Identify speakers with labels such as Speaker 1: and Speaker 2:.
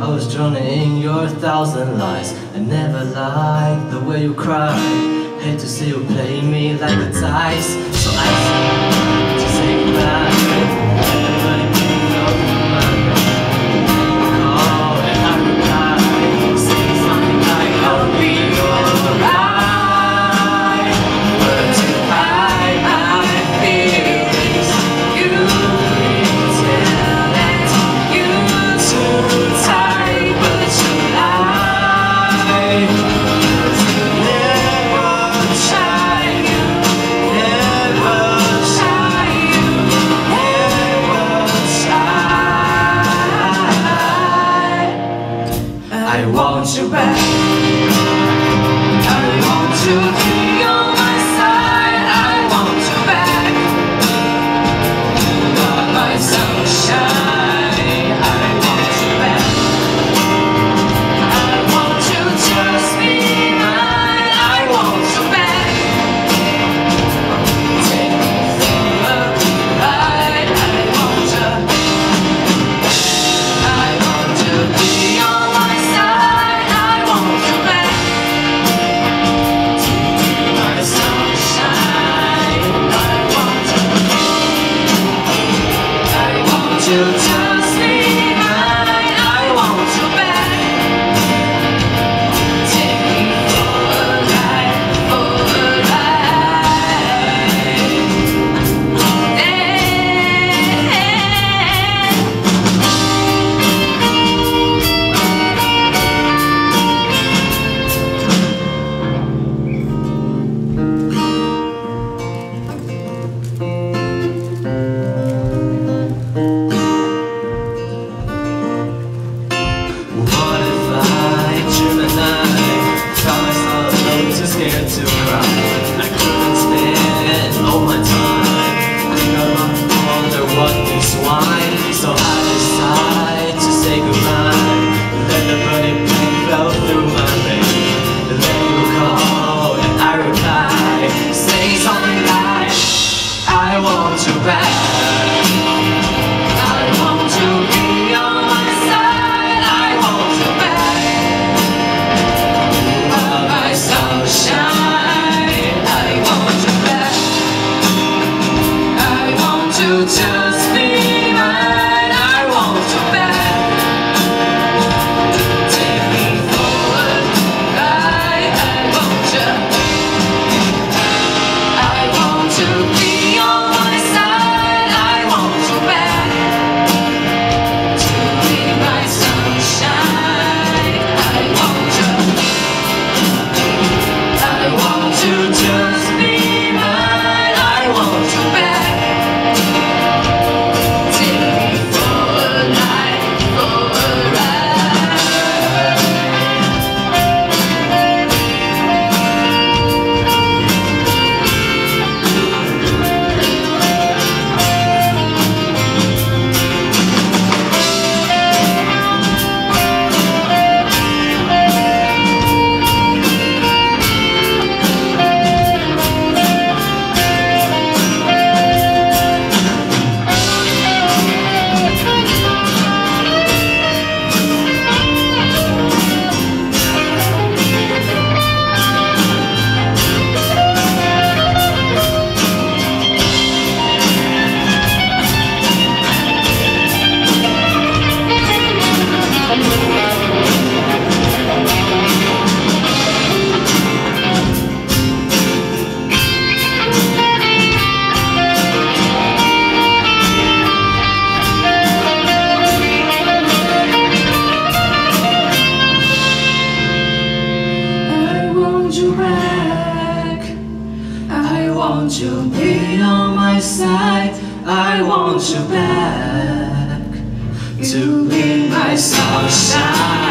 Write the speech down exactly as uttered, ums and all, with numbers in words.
Speaker 1: I was drowning in your thousand lies. I never liked the way you cry. Hate to see you play me like a dice. So I said to say goodbye. I want you back. I want to be on my side. I want you back. You are my sunshine. I want you back. I want you to just be mine. I want you back. Take me for a ride. I want you. I want to be on my side. You just be mine. I want you back. Take me for a ride, for a ride. Scared to cry, I couldn't spend all my time. I think I wonder what is why. So I decide to say goodbye. Let the burning pain flow through my brain. Then you call and I reply, say something like, I want you back. I want to be on my side. I want you back. You are my sunshine. Just be mine. I want you back. Take me forward. I, I want you. I want to be on my side. I want you back. To be my sunshine. I want you. I want to just be mine. I want you back. I want you to be on my side. I want you back to be my sunshine.